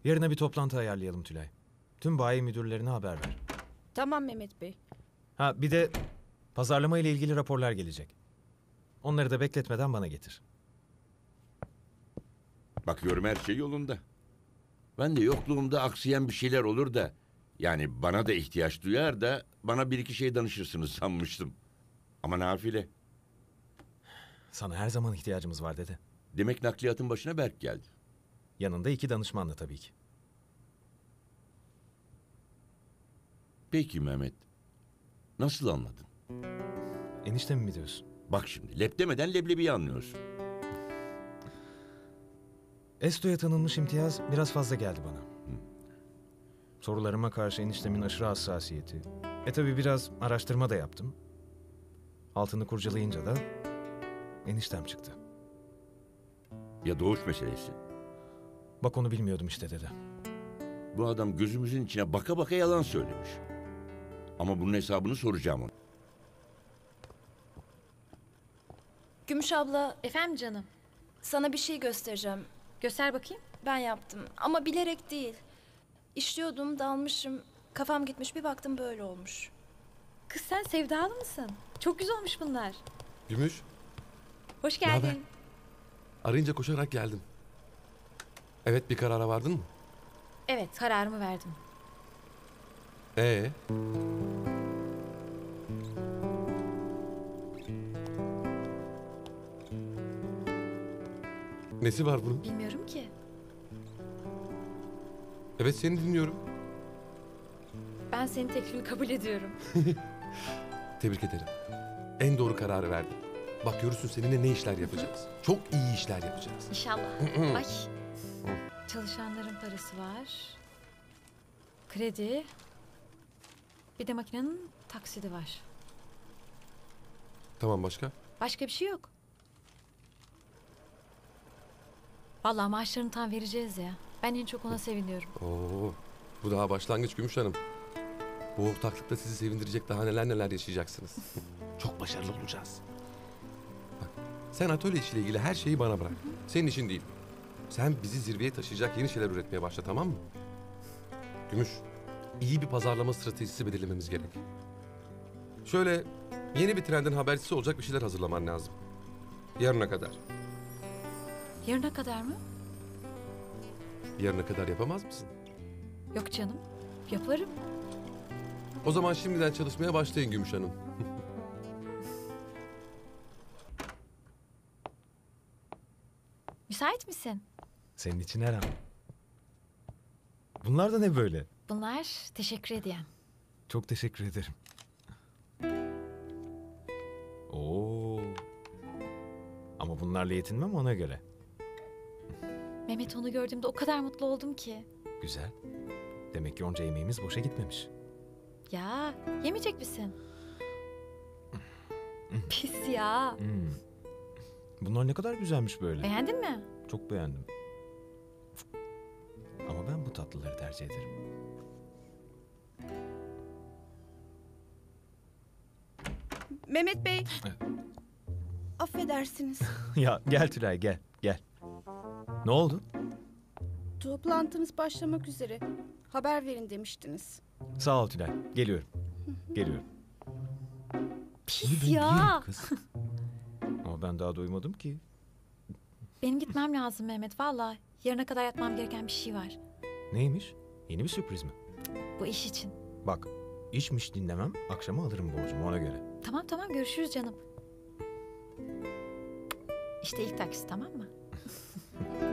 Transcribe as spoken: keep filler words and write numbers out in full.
Yarına bir toplantı ayarlayalım Tülay. Tüm bayi müdürlerine haber ver. Tamam Mehmet Bey. Ha bir de pazarlama ile ilgili raporlar gelecek. Onları da bekletmeden bana getir. Bakıyorum her şey yolunda. Ben de yokluğumda aksayan bir şeyler olur da... Yani bana da ihtiyaç duyar da bana bir iki şey danışırsınız sanmıştım. Ama nafile. Sana her zaman ihtiyacımız var dede. Demek nakliyatın başına Berk geldi. Yanında iki danışmanla tabii ki. Peki Mehmet. Nasıl anladın? Enişte mi diyorsun? Bak şimdi lep demeden leblebiyi anlıyorsun. Esto'ya tanınmış imtiyaz biraz fazla geldi bana. Hı. Sorularıma karşı eniştemin aşırı hassasiyeti. E tabii biraz araştırma da yaptım. Altını kurcalayınca da eniştem çıktı. Ya doğuş meselesi? Bak onu bilmiyordum işte dede. Bu adam gözümüzün içine baka baka yalan söylemiş. Ama bunun hesabını soracağım ona. Gümüş abla, Efendim canım. sana bir şey göstereceğim. Göster bakayım. Ben yaptım ama bilerek değil. İşliyordum, dalmışım. Kafam gitmiş, bir baktım böyle olmuş. Kız sen sevdalı mısın? Çok güzel olmuş bunlar. Gümüş, Hoş Naber? geldin. arayınca koşarak geldim. Evet, bir karara vardın mı? Evet, kararımı verdim. Ee, nesi var bunun? Bilmiyorum ki. Evet, seni dinliyorum. Ben senin teklifini kabul ediyorum. Tebrik ederim. En doğru kararı verdin. Bak görürsün seninle ne işler yapacağız. Çok iyi işler yapacağız. İnşallah. Ay. Çalışanların parası var. Kredi. Bir de makinenin taksidi var. Tamam, başka? Başka bir şey yok. Vallahi maaşlarını tam vereceğiz ya. Ben en çok ona seviniyorum. Oo, bu daha başlangıç Gümüş Hanım. Bu ortaklıkta sizi sevindirecek daha neler neler yaşayacaksınız. Çok başarılı olacağız. Bak, sen atölye işiyle ilgili her şeyi bana bırak. Senin işin değil. Sen bizi zirveye taşıyacak yeni şeyler üretmeye başla, tamam mı? Gümüş, iyi bir pazarlama stratejisi belirlememiz gerek. Şöyle yeni bir trendin habercisi olacak bir şeyler hazırlaman lazım. Yarına kadar. Yarına kadar mı? Yarına kadar yapamaz mısın? Yok canım. Yaparım. O zaman şimdiden çalışmaya başlayın Gümüş Hanım. Müsait misin? Senin için her an. Bunlar da ne böyle? Bunlar teşekkür ediyen. Çok teşekkür ederim. Oo. Ama bunlarla yetinmem ona göre. Mehmet onu gördüğümde o kadar mutlu oldum ki. Güzel. Demek ki onca emeğimiz boşa gitmemiş. Ya yemeyecek misin? Pis ya. Hmm. Bunlar ne kadar güzelmiş böyle. Beğendin mi? Çok beğendim. Ama ben bu tatlıları tercih ederim. Mehmet Bey, Evet. affedersiniz. Ya gel Tülay gel gel. Ne oldu? Toplantınız başlamak üzere. Haber verin demiştiniz. Sağ ol Tülay. Geliyorum. Geliyorum. Pis ya. Kız. Ama ben daha duymadım ki. Benim gitmem lazım Mehmet valla. Yarına kadar yapmam gereken bir şey var. Neymiş? Yeni bir sürpriz mi? Bu iş için. Bak, işmiş dinlemem, akşama alırım borcumu ona göre. Tamam tamam görüşürüz canım. İşte ilk taksi, tamam mı?